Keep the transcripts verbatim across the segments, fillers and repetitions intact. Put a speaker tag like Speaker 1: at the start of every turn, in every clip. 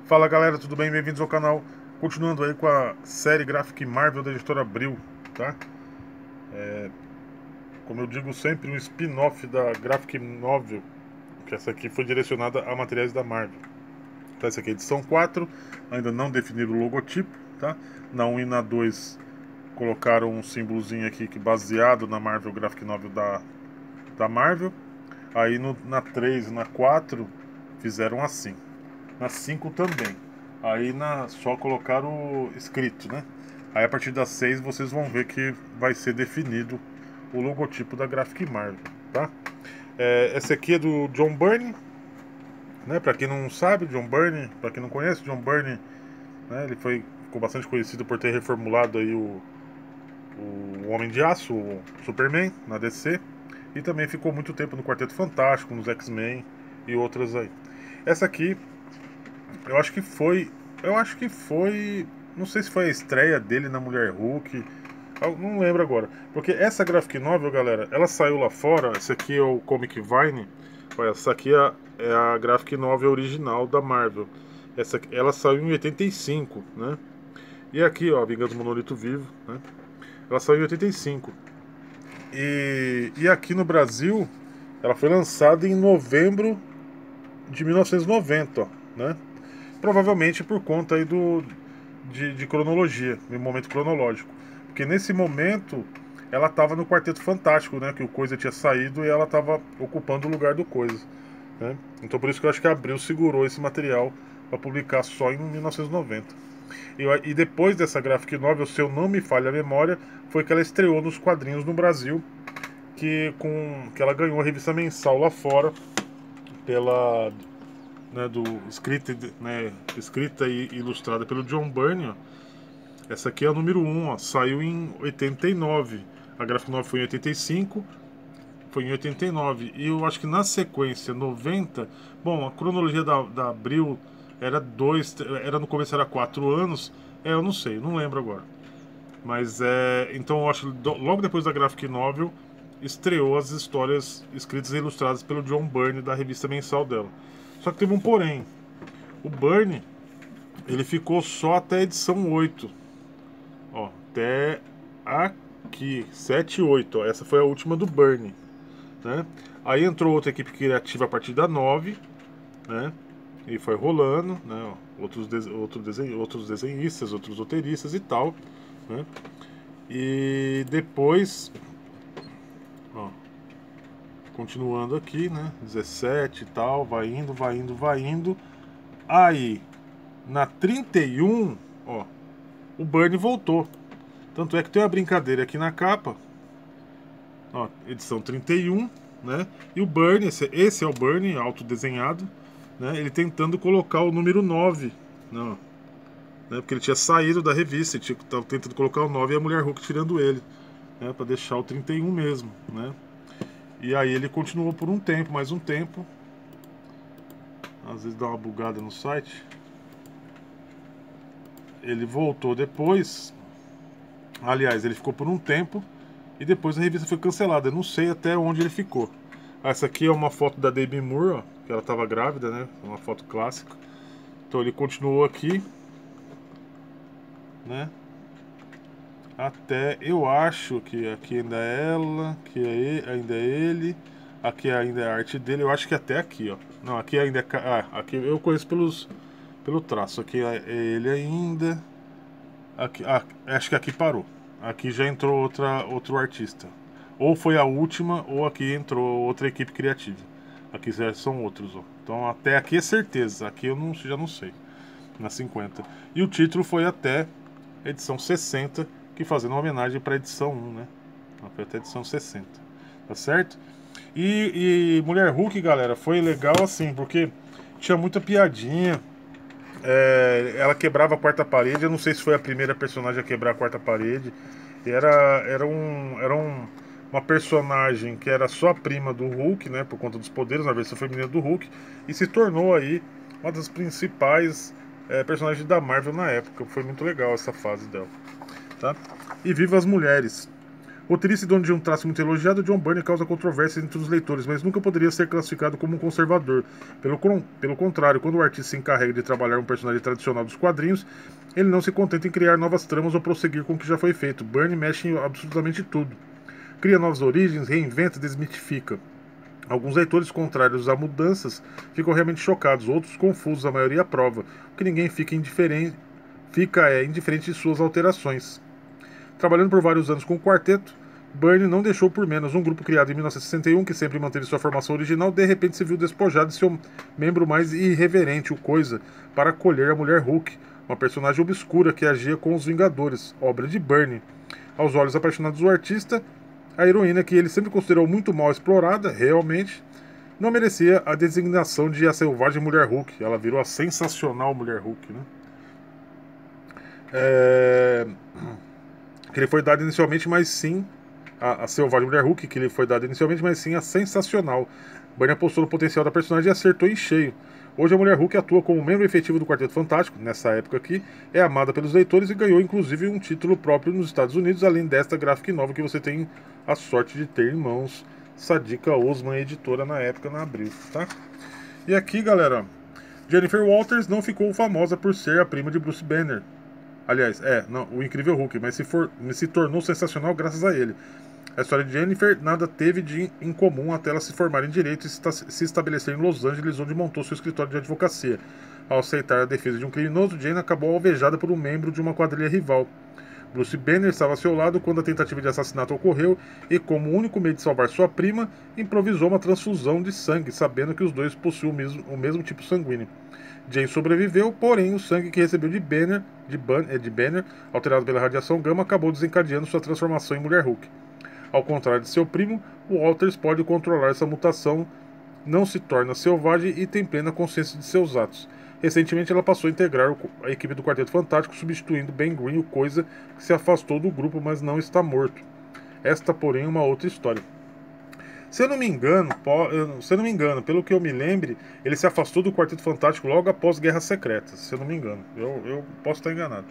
Speaker 1: Fala galera, tudo bem? Bem-vindos ao canal. Continuando aí com a série Graphic Marvel da editora Abril, tá? Como eu digo sempre, um spin-off da Graphic Novel, que essa aqui foi direcionada a materiais da Marvel. Tá, essa aqui é a edição quatro, ainda não definiram o logotipo, tá? Na um e na dois colocaram um símbolozinho aqui que baseado na Marvel Graphic Novel da, da Marvel. Aí no, na três e na quatro fizeram assim. Na cinco também. Aí na, só colocaram o escrito, né? Aí a partir das seis vocês vão ver que vai ser definido o logotipo da Graphic Marvel, tá? É, esse aqui é do John Byrne, né? Para quem não sabe, John Byrne, para quem não conhece, John Byrne, né? Ele foi ficou bastante conhecido por ter reformulado aí o, o Homem de Aço, o Superman na D C, e também ficou muito tempo no Quarteto Fantástico, nos X-Men e outras aí. Essa aqui Eu acho que foi. Eu acho que foi. Não sei se foi a estreia dele na Mulher Hulk. Eu não lembro agora. Porque essa graphic novel, galera, ela saiu lá fora. Esse aqui é o Comic Vine. Olha, essa aqui é, é a graphic novel original da Marvel. Essa, ela saiu em oitenta e cinco, né? E aqui, ó, Vingança do Monolito Vivo, né? Ela saiu em oitenta e cinco. E, e aqui no Brasil, ela foi lançada em novembro de mil novecentos e noventa, ó, né? Provavelmente por conta aí do, de, de cronologia, de momento cronológico. Porque nesse momento ela estava no Quarteto Fantástico, né? Que o Coisa tinha saído e ela estava ocupando o lugar do Coisa. Né? Então por isso que eu acho que a Abril segurou esse material para publicar só em mil novecentos e noventa. E, e depois dessa graphic novel, se eu não me falha a memória, foi que ela estreou nos quadrinhos no Brasil, que, com, que ela ganhou a revista mensal lá fora pela né, do escrita, né, escrita e ilustrada pelo John Byrne. Ó. Essa aqui é a número um, ó, saiu em oitenta e nove. A Graphic Novel foi em oitenta e cinco, foi em oitenta e nove. E eu acho que na sequência, noventa. Bom, a cronologia da, da Abril era dois, era no começo era quatro anos. É, eu não sei, não lembro agora. Mas é. Então eu acho que logo depois da Graphic Novel estreou as histórias escritas e ilustradas pelo John Byrne da revista mensal dela. Só que teve um porém. O Byrne, ele ficou só até a edição oito. Ó, até aqui, sete e oito. Ó, essa foi a última do Byrne, né? Aí entrou outra equipe criativa a partir da nove, né? E foi rolando, né? Ó, outros, de, outro desen, outros desenhistas, outros roteiristas e tal, né? E depois, ó, continuando aqui, né? dezessete e tal, vai indo, vai indo, vai indo. Aí, na trinta e um, ó, o Byrne voltou. Tanto é que tem uma brincadeira aqui na capa, ó, edição trinta e um, né? E o Byrne, esse, esse é o Byrne autodesenhado, né? Ele tentando colocar o número nove, não, né? Porque ele tinha saído da revista, ele estava tentando colocar o nove e a Mulher Hulk tirando ele, né? Para deixar o trinta e um mesmo, né? E aí ele continuou por um tempo, mais um tempo. Às vezes dá uma bugada no site. Ele voltou depois. Aliás, ele ficou por um tempo e depois a revista foi cancelada. Eu não sei até onde ele ficou. Essa aqui é uma foto da Demi Moore, ó, que ela estava grávida, né? Uma foto clássica. Então ele continuou aqui, né? Até eu acho que aqui ainda é ela, que é ele, ainda é ele, aqui ainda é a arte dele. Eu acho que até aqui, ó. Não, aqui ainda é. Ah, aqui eu conheço pelos, pelo traço. Aqui é ele ainda. Aqui, ah, acho que aqui parou. Aqui já entrou outra, outro artista. Ou foi a última, ou aqui entrou outra equipe criativa. Aqui já são outros, ó. Então até aqui é certeza. Aqui eu não, já não sei. Na cinquenta. E o título foi até a edição sessenta, que fazendo uma homenagem para a edição um, né? Foi até a edição sessenta. Tá certo? E, e Mulher Hulk, galera, foi legal assim, porque tinha muita piadinha. É, ela quebrava a quarta parede. Eu não sei se foi a primeira personagem a quebrar a quarta parede. Era, era, um, era um, uma personagem que era só a prima do Hulk, né? Por conta dos poderes, na versão feminina do Hulk. E se tornou aí uma das principais é, personagens da Marvel na época. Foi muito legal essa fase dela. Tá? E viva as mulheres! Roteirista e dono de um traço muito elogiado, John Byrne causa controvérsias entre os leitores, mas nunca poderia ser classificado como um conservador. Pelo, pelo contrário, quando o artista se encarrega de trabalhar um personagem tradicional dos quadrinhos, ele não se contenta em criar novas tramas ou prosseguir com o que já foi feito. Byrne mexe em absolutamente tudo. Cria novas origens, reinventa, desmitifica. Alguns leitores contrários a mudanças ficam realmente chocados, outros confusos, a maioria aprova, porque ninguém fica indiferente, fica, é, indiferente de suas alterações. Trabalhando por vários anos com o quarteto, Byrne não deixou por menos. Um grupo criado em mil novecentos e sessenta e um, que sempre manteve sua formação original, de repente se viu despojado de seu membro mais irreverente, o Coisa, para acolher a Mulher Hulk, uma personagem obscura que agia com os Vingadores, obra de Byrne. Aos olhos apaixonados do artista, a heroína, que ele sempre considerou muito mal explorada, realmente, não merecia a designação de a selvagem Mulher Hulk. Ela virou a sensacional Mulher Hulk, né? É... que lhe foi dado inicialmente, mas sim a, a selvagem Mulher Hulk, que lhe foi dado inicialmente, mas sim a sensacional. Byrne apostou no potencial da personagem e acertou em cheio. Hoje a Mulher Hulk atua como membro efetivo do Quarteto Fantástico, nessa época aqui, é amada pelos leitores e ganhou inclusive um título próprio nos Estados Unidos, além desta graphic novel que você tem a sorte de ter em mãos, Sadiqa Osman, editora na época, na Abril, tá? E aqui, galera, Jennifer Walters não ficou famosa por ser a prima de Bruce Banner. Aliás, é, não, o Incrível Hulk, mas se, for, se tornou sensacional graças a ele. A história de Jennifer nada teve de incomum até ela se formar em Direito e se estabelecer em Los Angeles, onde montou seu escritório de advocacia. Ao aceitar a defesa de um criminoso, Jane acabou alvejada por um membro de uma quadrilha rival. Bruce Banner estava a seu lado quando a tentativa de assassinato ocorreu e, como único meio de salvar sua prima, improvisou uma transfusão de sangue, sabendo que os dois possuíam o mesmo, o mesmo tipo sanguíneo. Jane sobreviveu, porém o sangue que recebeu de Banner, de, Ban, de Banner, alterado pela radiação gama, acabou desencadeando sua transformação em Mulher Hulk. Ao contrário de seu primo, Walters pode controlar essa mutação, não se torna selvagem e tem plena consciência de seus atos. Recentemente ela passou a integrar a equipe do Quarteto Fantástico, substituindo Ben Green, o Coisa, que se afastou do grupo, mas não está morto. Esta, porém, é uma outra história. Se eu não me engano, se eu não me engano, pelo que eu me lembre, ele se afastou do Quarteto Fantástico logo após Guerras Secretas, se eu não me engano. Eu, eu posso estar enganado.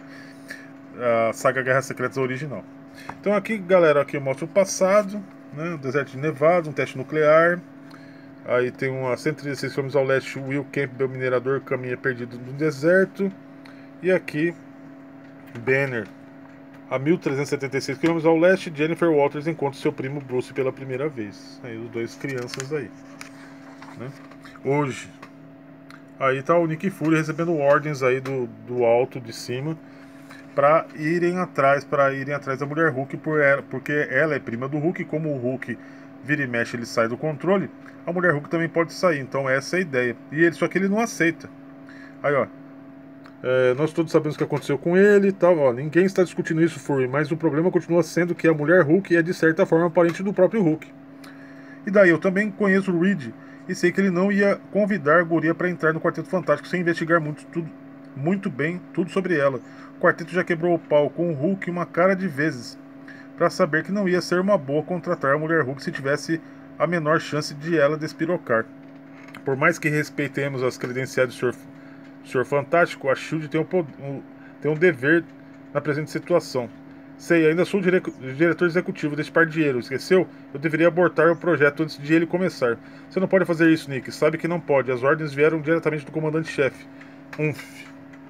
Speaker 1: A saga Guerras Secretas original. Então aqui, galera, aqui eu mostro o passado, né? O deserto de Nevada, um teste nuclear. Aí tem uma cento e dezesseis quilômetros ao leste, o Will Campbell, minerador, caminha perdido no deserto. E aqui, Banner, a mil trezentos e setenta e seis quilômetros ao leste, Jennifer Walters encontra seu primo Bruce pela primeira vez. Aí os dois crianças aí, né? Hoje, aí tá o Nick Fury recebendo ordens aí do, do alto de cima para irem atrás, para irem atrás da Mulher Hulk, por ela, porque ela é prima do Hulk. Como o Hulk vira e mexe, ele sai do controle, a Mulher Hulk também pode sair. Então essa é a ideia. E ele, só que ele não aceita. Aí, ó, é, nós todos sabemos o que aconteceu com ele e tal, ó, ninguém está discutindo isso, Fury, mas o problema continua sendo que a Mulher Hulk é de certa forma parente do próprio Hulk. E daí, eu também conheço o Reed e sei que ele não ia convidar a guria para entrar no Quarteto Fantástico sem investigar muito, tudo, muito bem tudo sobre ela. O quarteto já quebrou o pau com o Hulk uma cara de vezes para saber que não ia ser uma boa contratar a Mulher Hulk se tivesse a menor chance de ela despirocar. Por mais que respeitemos as credenciais do senhor, senhor Fantástico, a SHIELD tem um, um, tem um dever na presente situação. Sei, ainda sou o dire diretor executivo deste par de dinheiro, esqueceu? Eu deveria abortar o projeto antes de ele começar. Você não pode fazer isso, Nick. Sabe que não pode. As ordens vieram diretamente do comandante-chefe. Umf.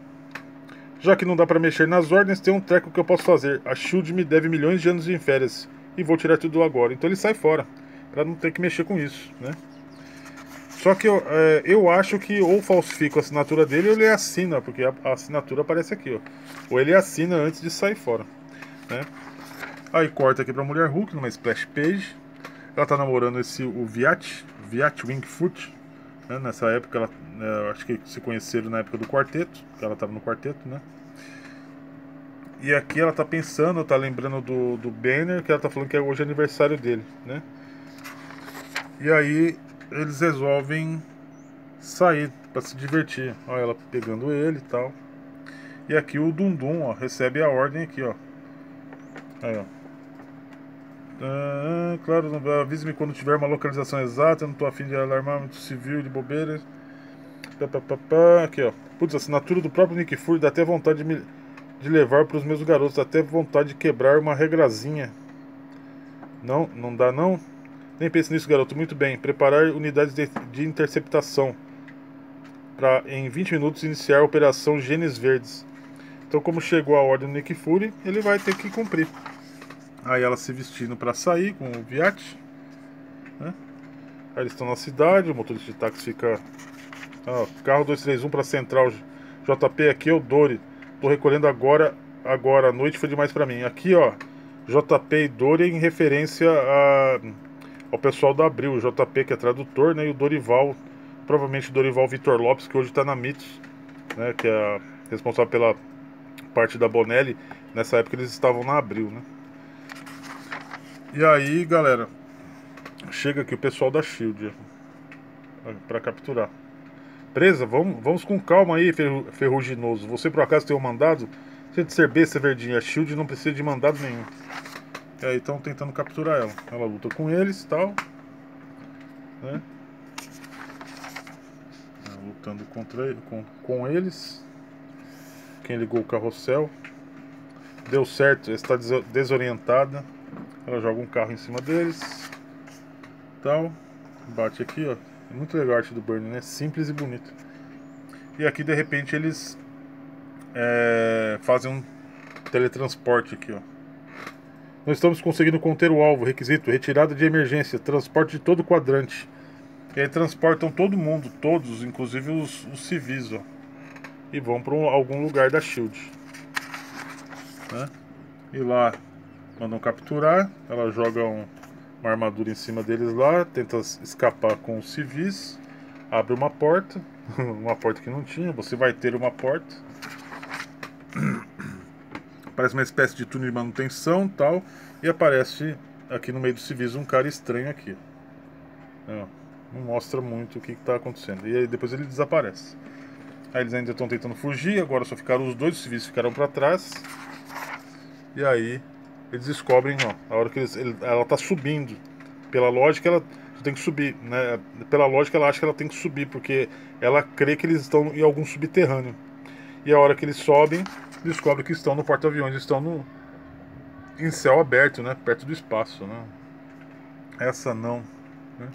Speaker 1: Já que não dá pra mexer nas ordens, tem um treco que eu posso fazer. A SHIELD me deve milhões de anos em férias. E vou tirar tudo agora. Então ele sai fora. Pra não ter que mexer com isso, né? Só que eu, é, eu acho que ou falsifica a assinatura dele ou ele assina. Porque a, a assinatura aparece aqui, ó. Ou ele assina antes de sair fora, né? Aí corta aqui pra Mulher Hulk, numa splash page. Ela tá namorando esse, o Viat. Viat Wingfoot, né? Nessa época, ela, né, acho que se conheceram na época do quarteto. Que ela tava no quarteto, né? E aqui ela tá pensando, tá lembrando do, do Banner, que ela tá falando que hoje é aniversário dele, né? E aí eles resolvem sair pra se divertir. Olha ela pegando ele e tal. E aqui o Dundum, ó, recebe a ordem aqui, ó. Aí, ó. Ah, claro, avise-me quando tiver uma localização exata. Eu não tô afim de alarmar muito civil de bobeiras. Pá, pá, pá, pá. Aqui, ó. Putz, assinatura do próprio Nick Fury. Dá até vontade de, me, de levar pros meus garotos. Dá até vontade de quebrar uma regrazinha. Não, não dá não? Nem pense nisso, garoto. Muito bem. Preparar unidades de, de interceptação. Para em vinte minutos iniciar a operação Genes Verdes. Então, como chegou a ordem do Nick Fury, ele vai ter que cumprir. Aí ela se vestindo para sair com o Viat, né? Aí eles estão na cidade, o motorista de táxi fica... Ah, carro dois três um para central. J P, aqui é o Dory. Tô recolhendo agora, agora. A noite foi demais para mim. Aqui, ó, J P e Dory em referência a, ao pessoal da Abril. O J P que é tradutor, né? E o Dorival, provavelmente o Dorival Vitor Lopes, que hoje tá na Mitos, né? Que é responsável pela parte da Bonelli. Nessa época eles estavam na Abril, né? E aí, galera, chega aqui o pessoal da Shield para capturar. Presa, vamos, vamos com calma aí, ferru, ferruginoso. Você por acaso tem um mandado? Você de ser besta, verdinha. A Shield não precisa de mandado nenhum. E aí estão tentando capturar ela. Ela luta com eles e tal, né? Lutando contra, com, com eles. Quem ligou o carrossel? Deu certo, está desorientada. Ela joga um carro em cima deles. Tal. Bate aqui, ó. É muito legal a arte do Burn, né? Simples e bonito. E aqui de repente eles é, fazem um teletransporte aqui, ó. Nós estamos conseguindo conter o alvo. Requisito: retirada de emergência. Transporte de todo o quadrante. E aí transportam todo mundo, todos, inclusive os, os civis, ó. E vão para um, algum lugar da Shield, né? E lá mandam capturar. Ela joga um, uma armadura em cima deles lá, tenta escapar com os civis, abre uma porta, uma porta que não tinha. Você vai ter uma porta. Parece uma espécie de túnel de manutenção, tal, e aparece aqui no meio dos civis um cara estranho aqui. Não, não mostra muito o que está acontecendo. E aí depois ele desaparece. Aí eles ainda estão tentando fugir, agora só ficaram os dois, os civis ficaram para trás. E aí eles descobrem, ó, a hora que eles, ele, ela tá subindo. Pela lógica ela tem que subir, né? Pela lógica ela acha que ela tem que subir, porque ela crê que eles estão em algum subterrâneo. E a hora que eles sobem, descobrem que estão no porta-aviões, estão no em céu aberto, né? Perto do espaço, né? Essa não, né?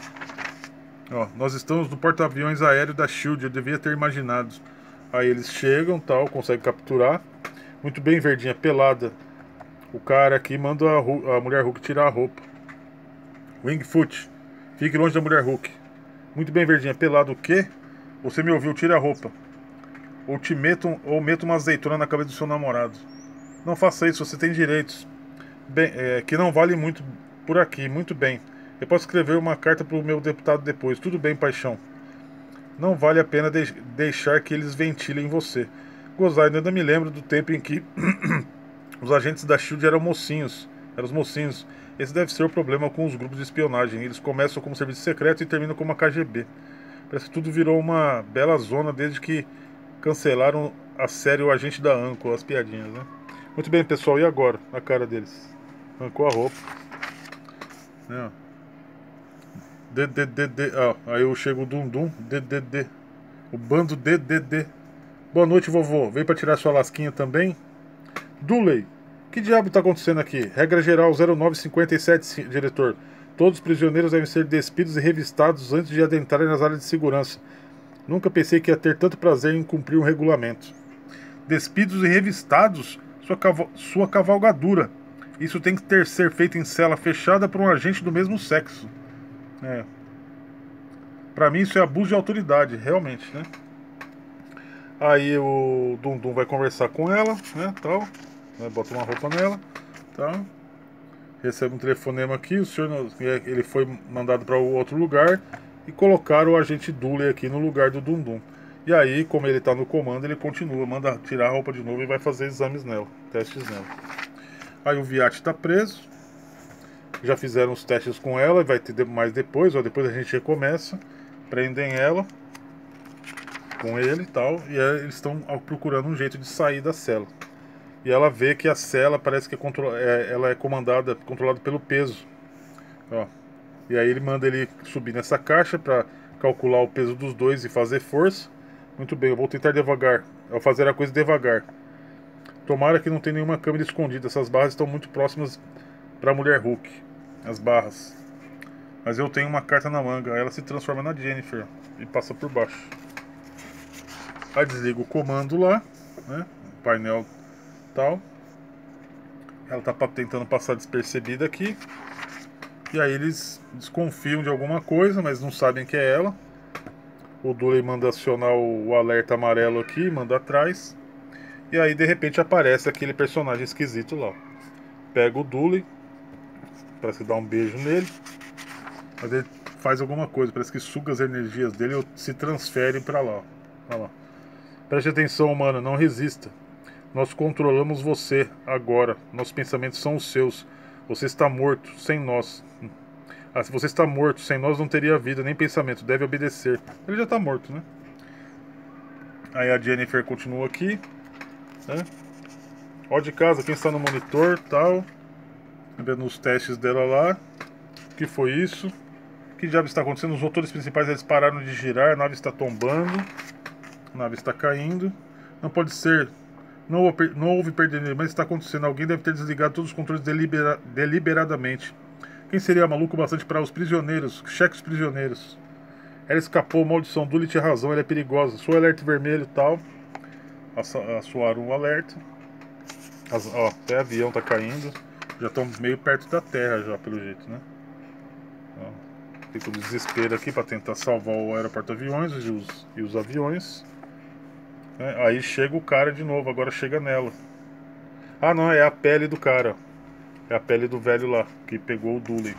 Speaker 1: Ó, nós estamos no porta-aviões aéreo da Shield, eu devia ter imaginado. Aí eles chegam, tal, conseguem capturar. Muito bem, verdinha, pelada. O cara aqui manda a, a mulher Hulk tirar a roupa. Wingfoot, fique longe da mulher Hulk. Muito bem, verdinha, pelado o quê? Você me ouviu, tira a roupa. Ou te meto, ou meto uma azeitona na cabeça do seu namorado. Não faça isso, você tem direitos. Bem, é, que não vale muito por aqui, muito bem. Eu posso escrever uma carta para o meu deputado depois. Tudo bem, paixão. Não vale a pena de deixar que eles ventilem você. Gozar, eu ainda me lembro do tempo em que os agentes da Shield eram mocinhos. Eram os mocinhos. Esse deve ser o problema com os grupos de espionagem. Eles começam como serviço secreto e terminam como a K G B. Parece que tudo virou uma bela zona desde que cancelaram a série O Agente da Anko, as piadinhas, né? Muito bem, pessoal, e agora? A cara deles. Arrancou a roupa. É, ó. D, D, D, D. Ah, aí eu chego o Dum Dum. D, D, D. O bando D, D, D. Boa noite, vovô. Veio pra tirar sua lasquinha também? Dooley. Que diabo tá acontecendo aqui? Regra geral zero nove cinquenta e sete, diretor. Todos os prisioneiros devem ser despidos e revistados antes de adentrarem nas áreas de segurança. Nunca pensei que ia ter tanto prazer em cumprir um regulamento. Despidos e revistados? Sua, caval sua cavalgadura. Isso tem que ter ser feito em cela fechada por um agente do mesmo sexo. É. Pra mim isso é abuso de autoridade, realmente, né? Aí o Dum Dum vai conversar com ela, né, tal, né, bota uma roupa nela, tal. Recebe um telefonema aqui, o senhor, ele foi mandado para outro lugar e colocaram o agente Dooley aqui no lugar do Dum Dum. E aí, como ele tá no comando, ele continua, manda tirar a roupa de novo e vai fazer exames nela, testes nela. Aí o Viat tá preso. Já fizeram os testes com ela, vai ter mais depois, ó, depois a gente recomeça. Prendem ela com ele e tal, e aí eles estão procurando um jeito de sair da cela. E ela vê que a cela parece que é, contro é, ela é comandada, controlada pelo peso. Ó. E aí ele manda ele subir nessa caixa para calcular o peso dos dois e fazer força. Muito bem, eu vou tentar devagar, eu vou fazer a coisa devagar. Tomara que não tenha nenhuma câmera escondida, essas barras estão muito próximas para a mulher Hulk. as barras. Mas eu tenho uma carta na manga. Aí ela se transforma na Jennifer e passa por baixo. Aí desliga o comando lá, né? O painel tal. Ela tá tentando passar despercebida aqui. E aí eles desconfiam de alguma coisa, mas não sabem que é ela. O Dooley manda acionar o alerta amarelo aqui, manda atrás. E aí de repente aparece aquele personagem esquisito lá. Pega o Dooley, parece que dá um beijo nele. Mas ele faz alguma coisa, parece que suga as energias dele ou se transfere pra lá. Olha lá. Preste atenção, humana, não resista. Nós controlamos você agora. Nossos pensamentos são os seus. Você está morto, sem nós. Ah, se você está morto, sem nós não teria vida, nem pensamento. Deve obedecer. Ele já está morto, né? Aí a Jennifer continua aqui, né? Ó de casa, quem está no monitor, tal. Vendo os testes dela lá. O que foi isso? O que diabo está acontecendo? Os motores principais eles pararam de girar. A nave está tombando. A nave está caindo. Não pode ser. Não houve, não houve perda de energia, mas está acontecendo. Alguém deve ter desligado todos os controles delibera, deliberadamente. Quem seria maluco bastante para os prisioneiros? Cheque os prisioneiros. Ela escapou, maldição. Dooley tinha razão, ela é perigosa. Sou alerta vermelho e tal. Assoaram um alerta. As, ó, até avião tá caindo. Já estão meio perto da terra já, pelo jeito, né? Ó, fica o desespero aqui para tentar salvar o aeroporto-aviões e os, e os aviões. É, aí chega o cara de novo, agora chega nela. Ah não, é a pele do cara. É a pele do velho lá, que pegou o Dooley,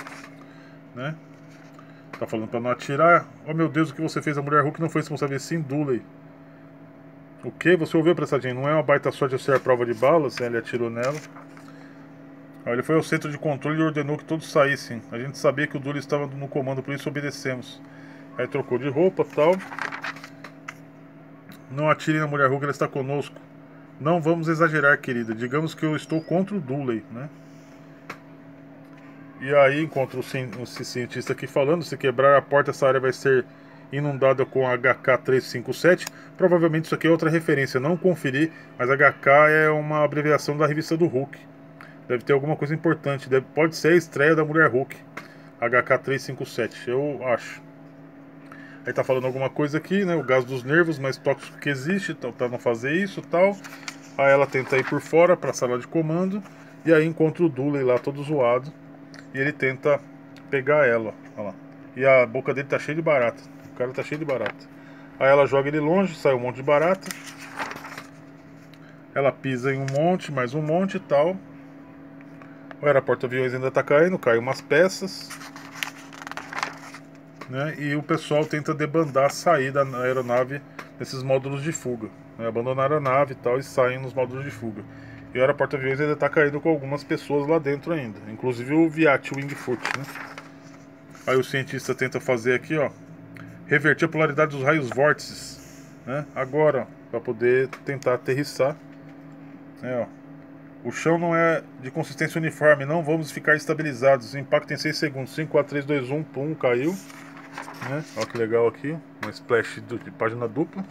Speaker 1: né? Tá falando pra não atirar. Oh meu Deus, o que você fez? A mulher Hulk não foi responsável, sim, Dooley. O que? Você ouviu, pressadinho? Não é uma baita sorte ser a prova de balas? Ele atirou nela. Aí ele foi ao centro de controle e ordenou que todos saíssem. A gente sabia que o Dooley estava no comando, por isso obedecemos. Aí trocou de roupa e tal. Não atire na mulher Hulk, ela está conosco. Não vamos exagerar, querida. Digamos que eu estou contra o Dooley, né? E aí encontra o cientista aqui falando, se quebrar a porta, essa área vai ser inundada com H K trezentos e cinquenta e sete. Provavelmente isso aqui é outra referência, não conferi, mas H K é uma abreviação da revista do Hulk. Deve ter alguma coisa importante, deve, pode ser a estreia da mulher Hulk. H K trezentos e cinquenta e sete, eu acho. Aí tá falando alguma coisa aqui, né? O gás dos nervos mais tóxico que existe, tá, pra não fazer isso e tal. Aí ela tenta ir por fora pra sala de comando. E aí encontra o Dooley lá todo zoado. E ele tenta pegar ela, olha lá. E a boca dele tá cheia de barata. O cara tá cheio de barata. Aí ela joga ele longe, sai um monte de barata. Ela pisa em um monte, mais um monte e tal. O aeroporto-aviões ainda tá caindo, cai umas peças, né? E o pessoal tenta debandar, sair da aeronave nesses módulos de fuga, né? Abandonaram a nave e tal e saem nos módulos de fuga. E o aeroporto-aviões ainda está caindo com algumas pessoas lá dentro ainda. Inclusive o Viat Wingfoot, né? Aí o cientista tenta fazer aqui, ó. Reverter a polaridade dos raios vórtices, né? Agora, para poder tentar aterrissar. É, ó. O chão não é de consistência uniforme. Não vamos ficar estabilizados. Impacto em seis segundos. cinco, quatro, três, dois, um. Pum, caiu. Né? Olha que legal aqui. Uma splash de página dupla.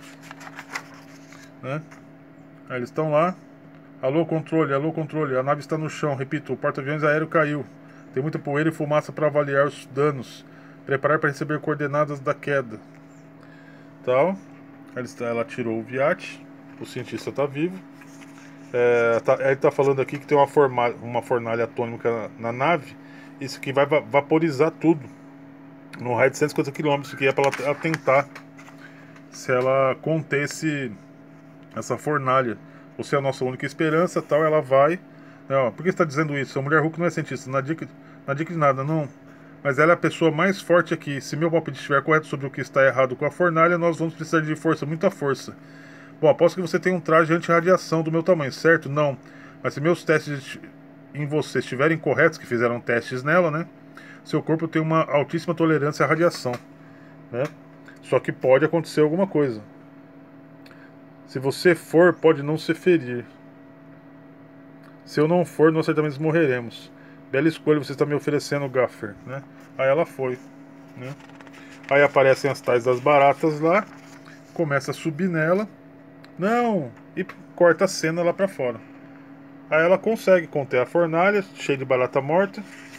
Speaker 1: Né? Aí eles estão lá. Alô, controle, alô, controle, a nave está no chão, repito, o porta-aviões aéreo caiu. Tem muita poeira e fumaça para avaliar os danos. Preparar para receber coordenadas da queda. Tal. Ela tirou o Viat, o cientista está vivo. É, tá, ele está falando aqui que tem uma, forma, uma fornalha atômica na, na nave. Isso aqui vai va vaporizar tudo. No raio de cento e cinquenta quilômetros, que é para ela tentar se ela conter esse, essa fornalha. Você é a nossa única esperança, tal, ela vai. Não, por que você está dizendo isso? A mulher Hulk não é cientista, não dica, não dica de nada, não. Mas ela é a pessoa mais forte aqui. Se meu palpite estiver correto sobre o que está errado com a fornalha, nós vamos precisar de força, muita força. Bom, aposto que você tem um traje anti-radiação do meu tamanho, certo? Não. Mas se meus testes em você estiverem corretos, que fizeram testes nela, né? Seu corpo tem uma altíssima tolerância à radiação, né? Só que pode acontecer alguma coisa. Se você for, pode não se ferir. Se eu não for, nós certamente morreremos. Bela escolha você está me oferecendo, Gaffer, né? Aí ela foi, né? Aí aparecem as tais das baratas lá. Começa a subir nela. Não! E corta a cena lá pra fora. Aí ela consegue conter a fornalha, cheia de barata morta.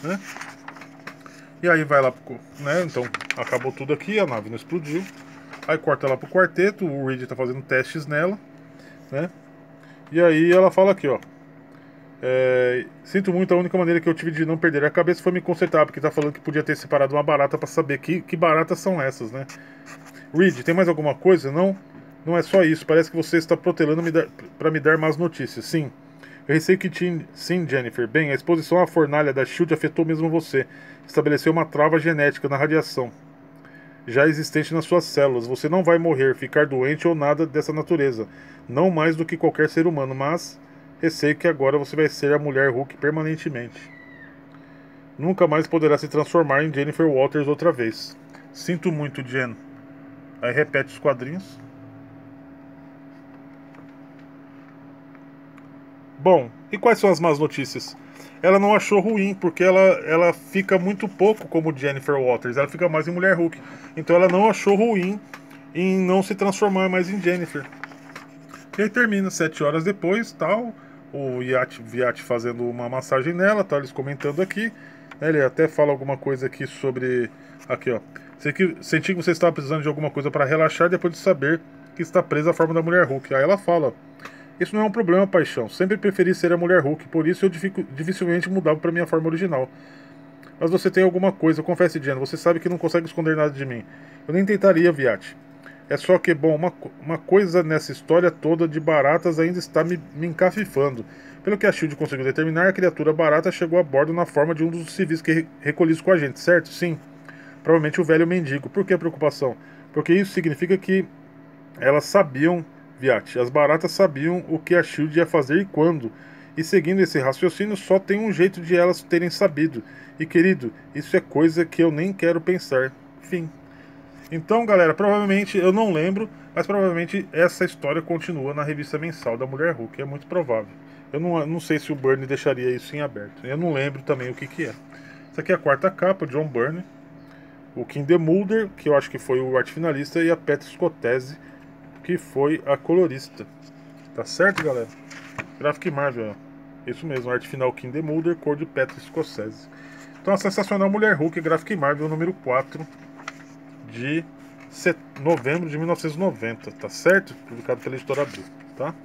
Speaker 1: né? E aí vai lá, pro, né? Então acabou tudo aqui, a nave não explodiu. Aí corta lá pro quarteto, o Reed tá fazendo testes nela, né? E aí ela fala aqui, ó. É, sinto muito, a única maneira que eu tive de não perder a cabeça foi me consertar, porque tá falando que podia ter separado uma barata pra saber que, que baratas são essas, né? Reed, tem mais alguma coisa? Não? Não é só isso, parece que você está protelando me dar, pra me dar más notícias. Sim. Eu receio que sim, sim, Jennifer. Bem, a exposição à fornalha da SHIELD afetou mesmo você. Estabeleceu uma trava genética na radiação já existente nas suas células. Você não vai morrer, ficar doente ou nada dessa natureza. Não mais do que qualquer ser humano, mas receio que agora você vai ser a mulher Hulk permanentemente. Nunca mais poderá se transformar em Jennifer Walters outra vez. Sinto muito, Jen. Aí repete os quadrinhos. Bom, e quais são as más notícias? Ela não achou ruim, porque ela, ela fica muito pouco como Jennifer Walters, ela fica mais em Mulher Hulk. Então ela não achou ruim em não se transformar mais em Jennifer. E aí termina, sete horas depois, tal, o Viat, Viat fazendo uma massagem nela, tal, eles comentando aqui. Né, ele até fala alguma coisa aqui sobre... Aqui, ó. Senti que você estava precisando de alguma coisa para relaxar depois de saber que está presa à forma da Mulher Hulk. Aí ela fala... Isso não é um problema, paixão. Sempre preferi ser a Mulher Hulk, por isso eu dificilmente mudava para minha forma original. Mas você tem alguma coisa, confesse, Diana. Você sabe que não consegue esconder nada de mim. Eu nem tentaria, Viat. É só que, bom, uma, uma coisa nessa história toda de baratas ainda está me, me encafifando. Pelo que a SHIELD conseguiu determinar, a criatura barata chegou a bordo na forma de um dos civis que re recolhidos com a gente, certo? Sim. Provavelmente o velho mendigo. Por que a preocupação? Porque isso significa que elas sabiam... Viat, as baratas sabiam o que a SHIELD ia fazer e quando. E seguindo esse raciocínio, só tem um jeito de elas terem sabido. E querido, isso é coisa que eu nem quero pensar. Fim. Então, galera, provavelmente, eu não lembro, mas provavelmente essa história continua na revista mensal da Mulher Hulk. É muito provável. Eu não, não sei se o Byrne deixaria isso em aberto. Eu não lembro também o que, que é. Essa aqui é a quarta capa, John Byrne. O Kim DeMulder, que eu acho que foi o arte finalista, e a Petra Scotese, que foi a colorista. Tá certo, galera? Graphic Marvel, ó. Isso mesmo, arte final Kim DeMulder, cor de Petra Scotese. Então a sensacional Mulher Hulk, Graphic Marvel número quatro de novembro de mil novecentos e noventa, tá certo? Publicado pela Editora Abril, tá?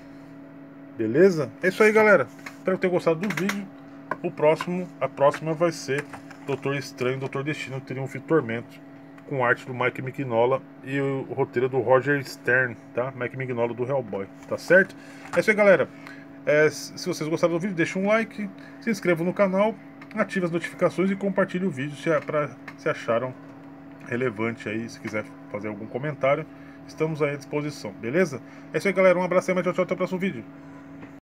Speaker 1: Beleza? É isso aí, galera. Espero ter gostado do vídeo. O próximo, a próxima vai ser Doutor Estranho, Doutor Destino, Triunfo e Tormento, com arte do Mike Mignola e o roteiro do Roger Stern, tá? Mike Mignola do Hellboy, tá certo? É isso aí, galera. É, se vocês gostaram do vídeo, deixa um like, se inscreva no canal, ative as notificações e compartilhe o vídeo se, pra, se acharam relevante aí. Se quiser fazer algum comentário, estamos aí à disposição, beleza? É isso aí, galera. Um abraço e tchau, tchau, até o próximo vídeo.